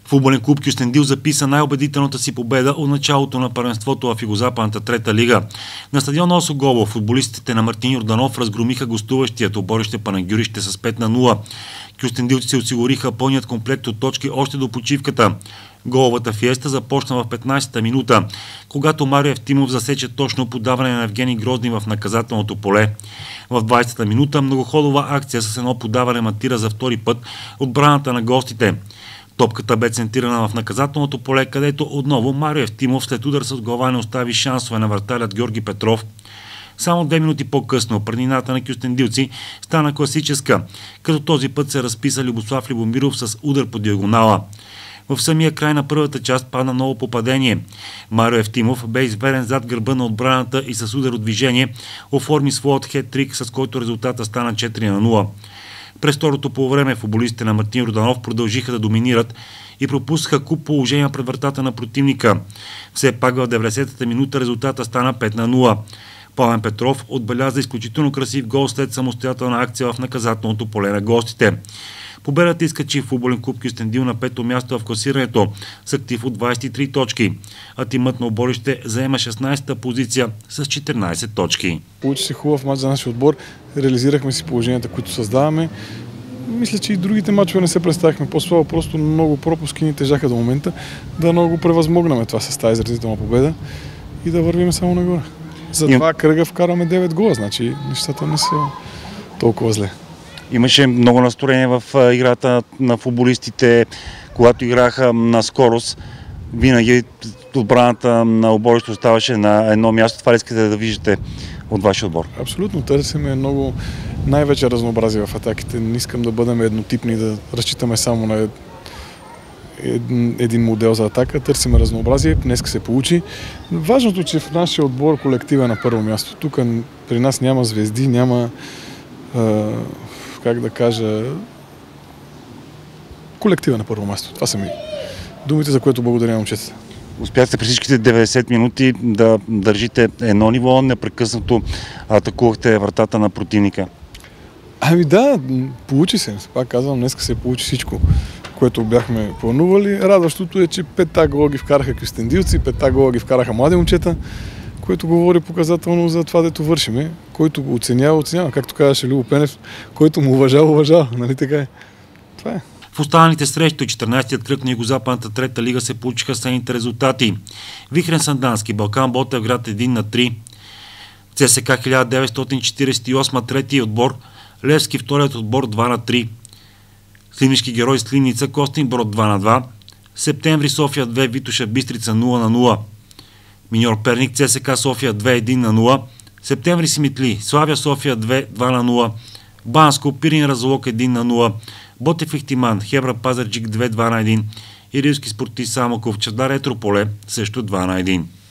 Футболен клуб Кюстендил записа най-убедителната си победа от началото на първенството в Югозападната трета лига. На стадион Осогово футболистите на Мартин Йорданов разгромиха гостуващият оборище Панагюрище с 5-0. Кюстендилци се осигуриха пълният комплект от точки още до почивката. Головата фиеста започна в 15-та минута, когато Марио Евтимов засече точно подаване на Евгений Грозни в наказателното поле. В 20-та минута многоходова акция с едно подаване матира за втори път отбраната на гостите. Топката бе центрирана в наказателното поле, където отново Марио Евтимов след удар с глава не остави шансове на вратарят Георги Петров. Само 2 минути по-късно преднината на кюстендилци стана класическа, като този път се разписа Любослав Любомиров с удар по диагонала. В самия край на първата част падна ново попадение. Марио Евтимов бе изведен зад гърба на отбраната и с удар от движение оформи своят хет-трик, с който резултата стана 4-0. През второто полувреме футболистите на Мартин Йорданов продължиха да доминират и пропуснаха куп положения пред вратата на противника. Все пак в 90-та минута резултата стана 5-0. Пламен Петров отбеляза изключително красив гол след самостоятелна акция в наказателното поле на гостите. Победата изкачи футболен клуб Кюстендил на 5-то място в класирането с актив от 23 точки, а тимът на оборище заема 16-та позиция с 14 точки. Получи се хубав мач за нашия отбор, реализирахме си положенията, които създаваме. Мисля, че и другите мачове не се представихме по-слабо, просто много пропуски ни тежаха до момента. Да много превъзмогнаме това с тази изразителна победа и да вървим само нагоре. За 2 кръга вкараме 9 гола, значи нещата не са толкова зле. Имаше много настроение в играта на футболистите, когато играха на скорост. Винаги отбраната на оборището оставаше на едно място. Това ли искате да виждате от вашия отбор? Абсолютно. Търсиме много най-вече разнообразие в атаките. Не искам да бъдем еднотипни, да разчитаме само на един модел за атака. Търсиме разнообразие. Днеска се получи. Важното, че в нашия отбор колектив е на първо място. Тук при нас няма звезди, няма как да кажа, колектива на първо място. Това са ми думите, за което благодаря на момчетата. Успяхте при всичките 90 минути да държите едно ниво, непрекъснато атакувахте вратата на противника. Ами да, получи се. Пак казвам, днес се получи всичко, което бяхме планували. Радващото е, че 5 гола ги вкараха кюстендилци, 5 гола ги вкараха млади момчета, което говори показателно за това, дето вършиме. Който го оценява, оценява. Както казваше Любо Пенев, който му уважава, уважава. Нали така е? Това е. В останалите срещи от 14-тият кръг на Югозападната трета лига се получиха следните резултати. Вихрен Сандански, Балкан Ботевград 1-3, ЦСК 1948 трети отбор, Левски вторият отбор 2-3, Сливнишки герой Сливница Костин Брод 2-2, Септември София 2, Витоша Бистрица 0-0, Миньор Перник ЦСК София 2-1-0, Септември Симитли Славия София 2-0, Банско Пирин Разлог 1-0, Ботев Ихтиман Хебра Пазарджик 2-1 и Рилски спортист Самоков Чавдар Етрополе също 2-1.